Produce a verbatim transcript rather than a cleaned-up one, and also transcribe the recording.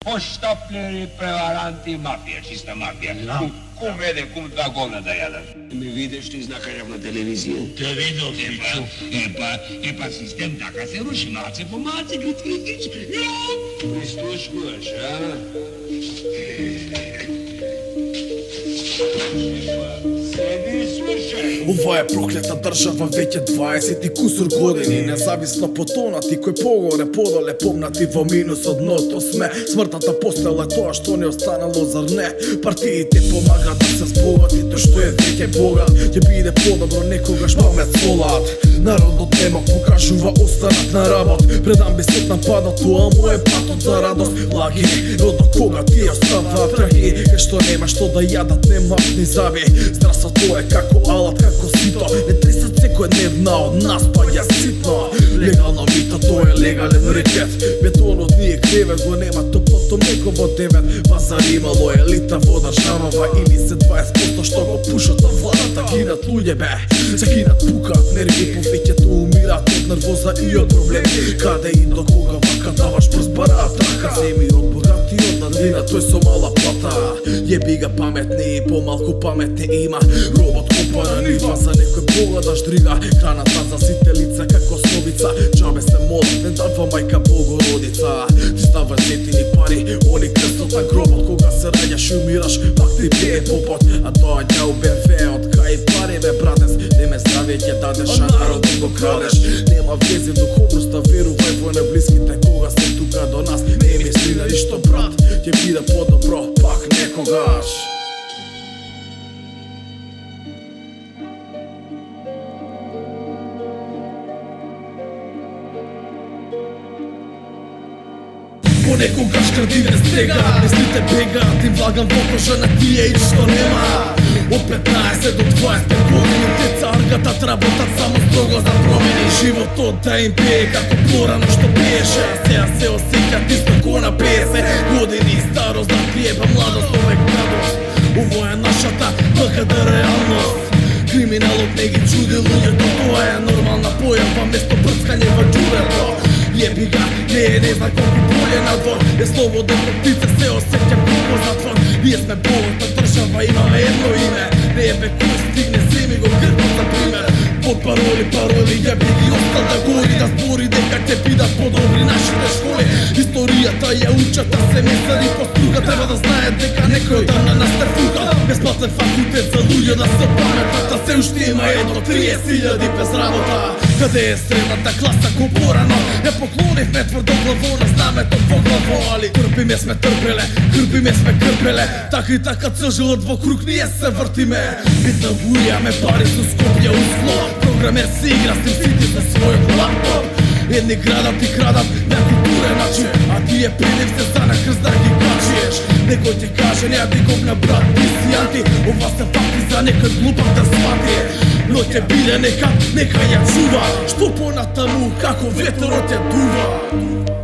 Hohstapleri, prevaranti, mafija, čista mafija. Kum vede, kum dva govna da jadaš. Mi vidiš ti znakažav na televiziji? Te vidio si ču. E pa, e pa sistem taka se ruši, mace po mace, grit, grit, grit. Prisluškuješ, a? Sedi, slušaj. Ова е проклета држава веќе дваесет и кусур години. Независно потонати, кој погоре подоле помнати во минус од дното сме. Смртната постела е тоа што не останало, зар не? Партиите помагаат да се збогати, тоа што е веќе богат. Ќе биде подобро некогаш памет солат. Народот нема покажува останат на работ. Пред амбисот напада, тоа му е патот за радост. Лаги, но до кога ти оставаат траги? Кај што нема што да јадат, нема ни заби. Здравството е како алат, како сито. Не тресат секој дневна од нас, па ја ситно. Легално мито, тоа е легален рекет. Бетонот ние кревет го нема, топлото млеко во девет. Пазар имало елита во државава, или се дваесет проценти што го пушат на владата. Кинат луѓе бе, се кинат пукат, нерви повеќето умират од нервоза и од проблеми. Каде и до кога вака даваш прз бараат рака? Земи од богати од надлина, тој со мала плата. Јеби га паметни и помалку паметни има. Робот копа на нива, за некој погадаш дрига. Храната за сите лица како словица. Джабе се молат, не дава мајка Богородица. Ти ставаш зетини пари, они крстот на гробот. Кога се раѓаш и умираш, пак ти пие попот. А тоа ќе у Б М В од кај пари бе братец. Не ме здравје ќе дадеш, а народот го крадеш. Нема вези духовноста, верувај во неблиските. Кога се тука до нас, не мисли на ништо брат. Ќе биде подобро, пак некогаш. Понекогаш крадиве стега, мислите бегаат и влагам во кожа на тие и што нема. Од петнаесет до дваесет пет години деца аргатат, работат само строго за промени. Животот да им пее како порано што пееше, а сега се осеќат исто ко на петдесет години. Старост да приеба младост, овек младост. Ово е нашата БХД реалност. Криминалот не ги чуди луѓето, тоа е нормална појава место прцкање во џубрето. Јеби га, не е не зна колку боле надвор. Е слободен од птица, се осеќам како затвор. Ние сме богата држава, имаме едно име. Не е бе кој стигне, земи го грбот за пример. Под пароли, пароли, јеби ги остал да гори, да збори дека ќе бидат подобри нашите школи. Историјата ја учат, а се месари по струга. Треба да знаат дека некој дан на нас те фука. Бесплатен факултет за луѓе да се паметат, а се уште има едно триесет илјади без работа. Каде е средната класа ко порано? Не поклонивме тврдо главо на знамето во главо, али трпиме сме трпеле, крпиме сме крпеле. Така и така цржилот во круг ние се вртиме. Битна бујаме пари со Скопје усло. Програмер се игра с сите за својот лаптоп. Едни градат и крадат на културен начин, а тие предим се за на крст да ги качиеш. Некој ти каже, не дигом на брат, ти си анти. Ова се факти за некој глупак да свати. Но ќе биде нека, нека ја чува. Што понатаму, како ветерот ја дува.